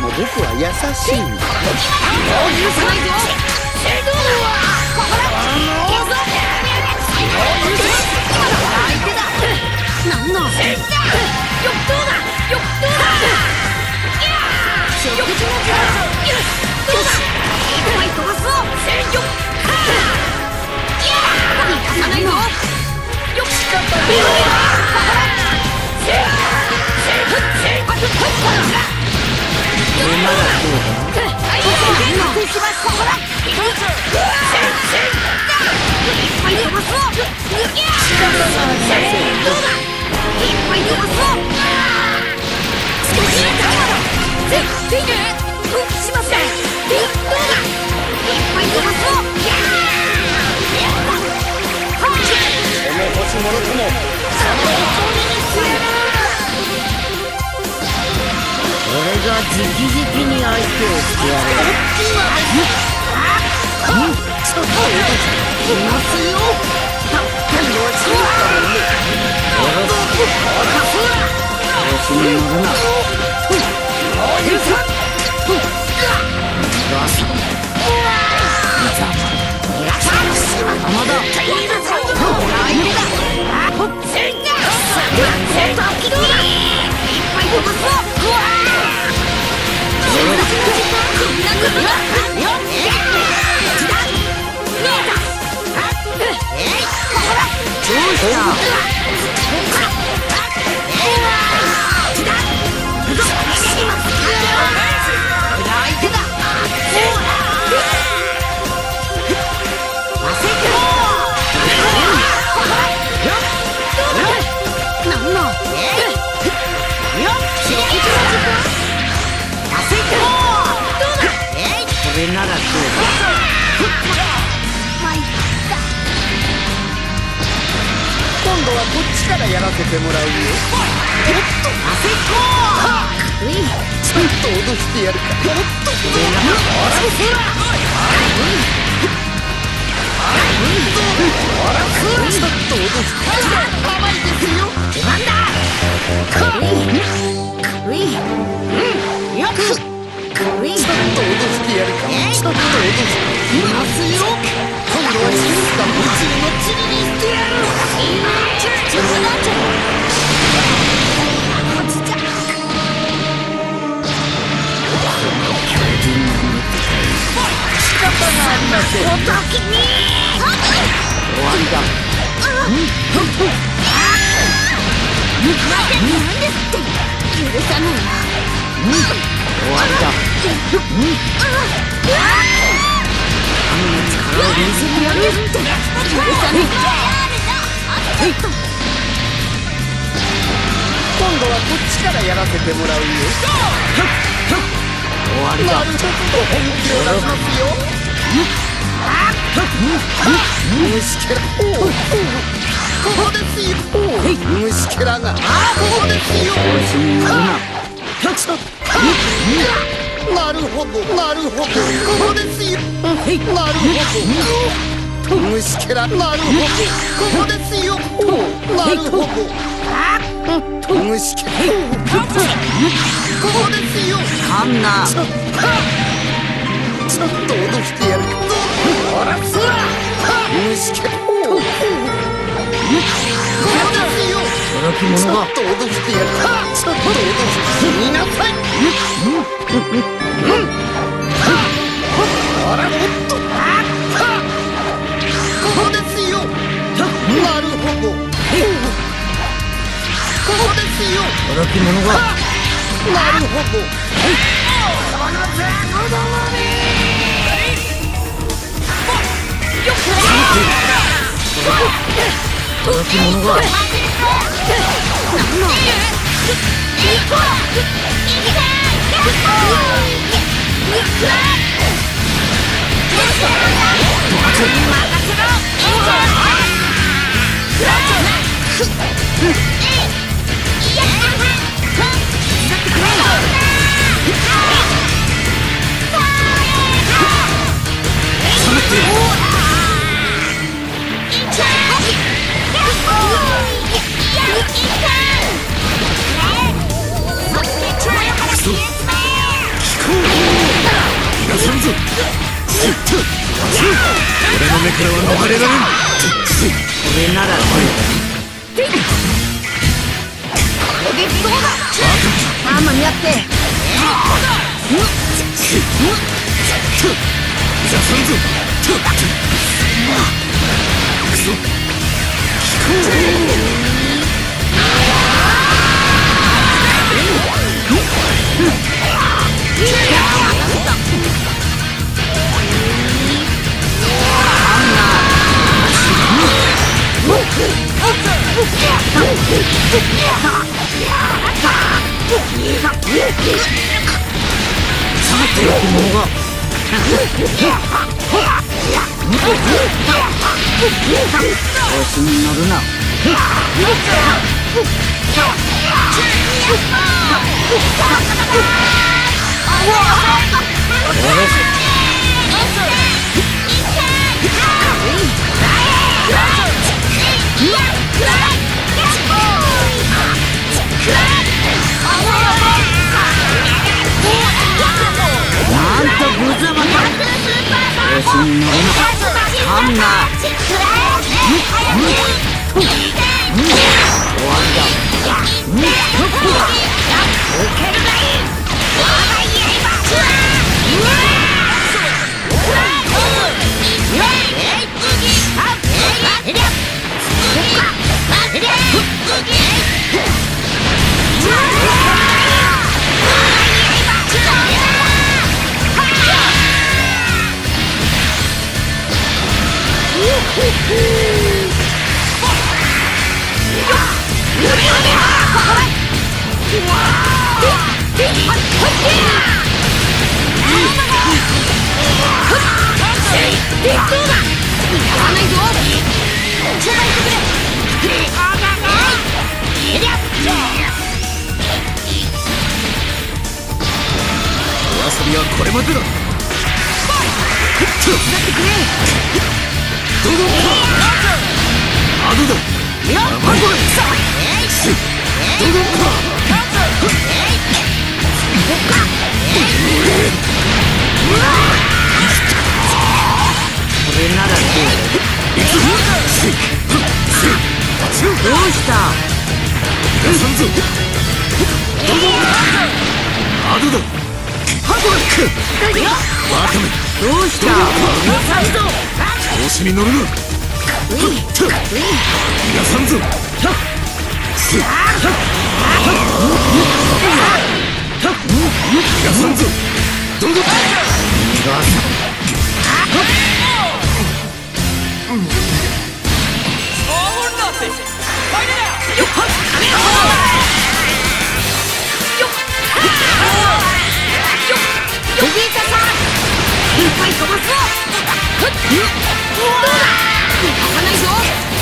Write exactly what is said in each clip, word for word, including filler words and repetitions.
も僕は優しいんだ。 もう許さないぞ。ここだ。行くぞ。もう許さない。相手だ。なんの。よっどうだ。よっどうだ。食事もずらす。どうだ。いっぱい飛ばすぞ。よっ。行かないぞ。よっしかったね。ここだ。 俺が直々に相手をしてやる。ちょっといますよ。今度は違ったもんね。よろしく。調子に乗るな。許さん。よし。いざ。邪魔だ。いるぞ。相手だ。トキドだ。いっぱい飛ばすぞ。これならどうだ。今度はこっちからやらせてもらうよ。おっと汗こー。ちょっと脅してやるか。おっとこれならちょっと脅して甘いですよ。出番だ。よくちょっと脅してやるか。ちょっと脅していますよ。今度は静か夢中のチリにしてやる。ちょっと待って。こっちじゃ。仕方がありません。おときに終わりだ。なんですって許さないわ。終わりだ。神の力を見せてやるって許さねえ。今度はこっちからやらせてもらうよ。終わりだ。なるほど、本気を出しますよ。虫けら、ここですよ。虫けらがここですよ。なるほど、なるほど、ここですよ。なるほど。虫けら、なるほど、ここですよ。なるほど。虫けら、ここですよ。かんな。ちょっと脅してやるか。ほら、そら。虫けら。ここですよ。驚き者が。ちょっと脅してやるか。ちょっと脅してみなさい。あら、おっと。ここですよ。なるほど。ここですよ。驚き者が。なるほど。そのザコどもめ。よっ。驚き者が。なんの。効さんぞ。俺の目からは逃れられん。俺ならこれでどうだ。あんま似合ってじゃさんぞ。くそ聞こ調子に乗るな。なんとブザマだ。調子に乗るな。ハンナー終わりだ。お遊びはこれまでだ。手伝ってくれ。どうぞ。アドだ。やっぱりどうぞ。これならどう。どうした。さんぞ。どうぞ。アドだ。ハコラック。ワカメ。どうした。調子に乗るな。逃がさんぞ。逃がさんぞ。どうぞ。逃がさん。いっぱい飛ばすぞ。どうだ。行かないぞ。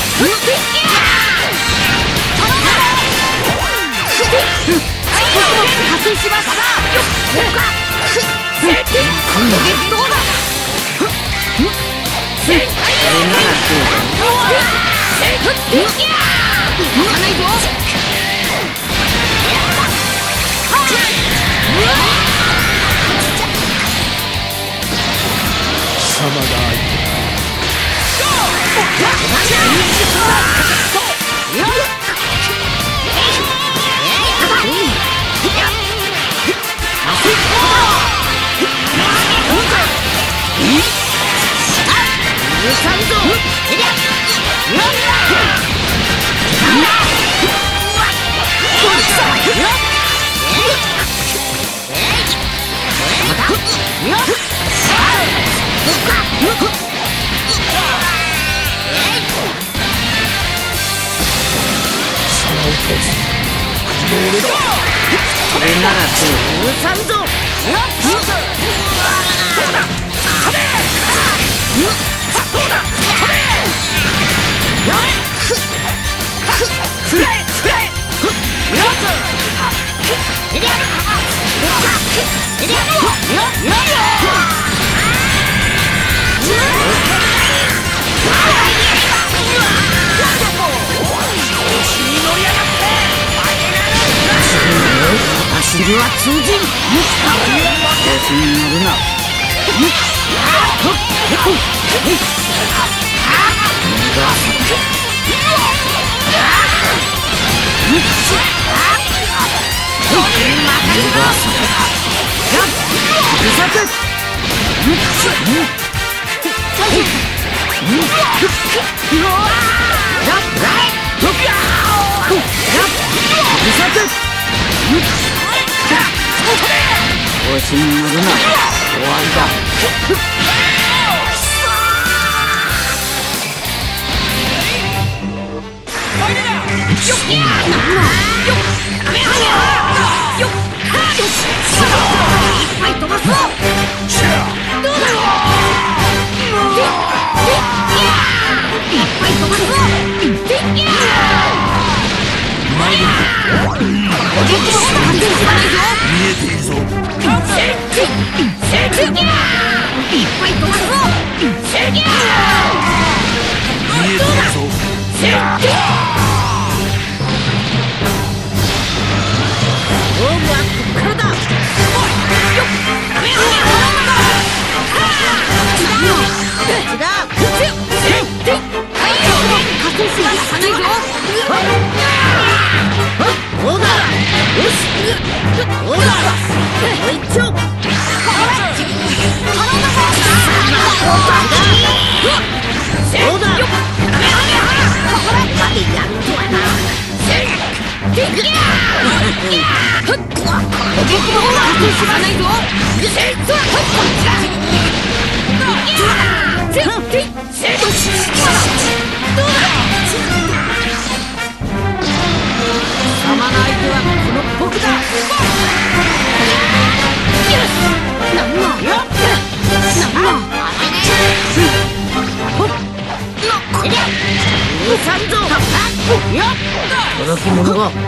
発生しました。どうか。どうだ。それならどうだ。行かないぞ。様が相手だ。それならどうさんぞ。走りは通じん。調子に乗るな。 調子に乗るな。終わりだ。 見えているぞ。 届き物が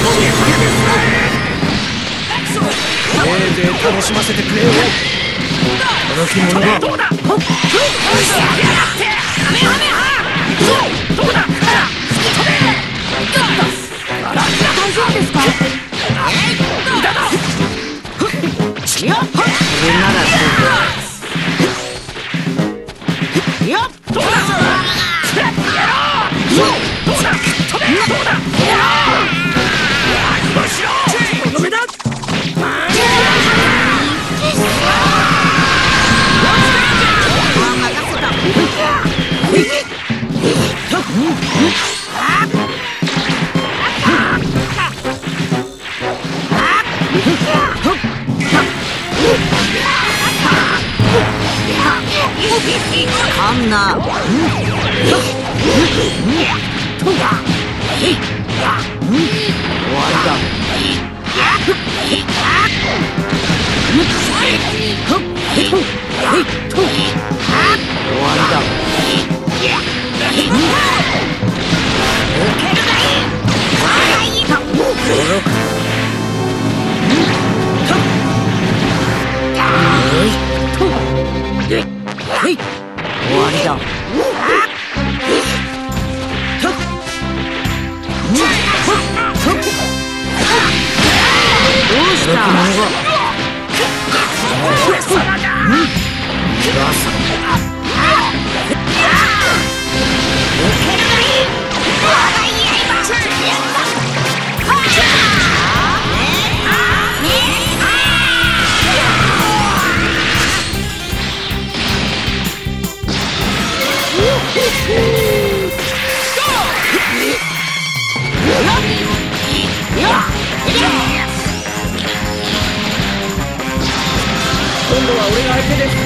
楽しませてくれよ。 驚き者が。 どうだ。ほっ。カメハメハ。そう。どうだ。突き止め。大丈夫ですか。えい。だだ。よっ。これならそう。よっ。どうだ。やろう。そう。どうだ。止め。どうだ。よしろ。とどめだ。あんな。終わりだ。終わりだ。どうした？今度は俺が相手です。